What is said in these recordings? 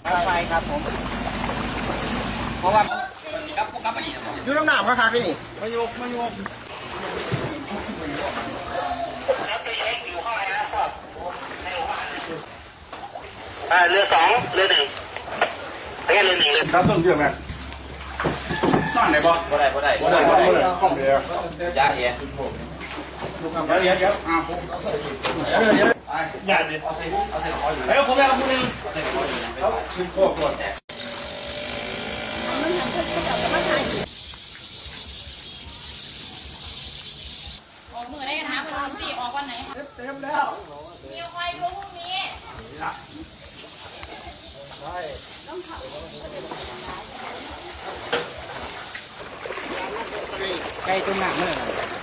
ไปครับผมเพราะว่าดูน้ำหนามครับพี่นี่มาโยกเรือสองเรือหนึ่งไปกันเรือหนึ่งเลยครับต้นเดือนไหมซ่อนไหนบ่ได้ข้องเดียวยาเหี้ยเดี๋ยวอ้าวเดี๋ยวไปอย่าดิเอาใส่ของอยู่แล้วผมไม่เอาคุณเองเอาชิ้นโคตรก่อนออกมือได้กันนะคุณตีออกวันไหนเต็มแล้วมีควายดูพรุ่งนี้ไก่ต้มหนักเลย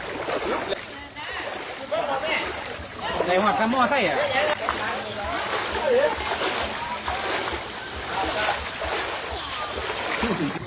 ในหัวกระหม้อใส่อ่ะ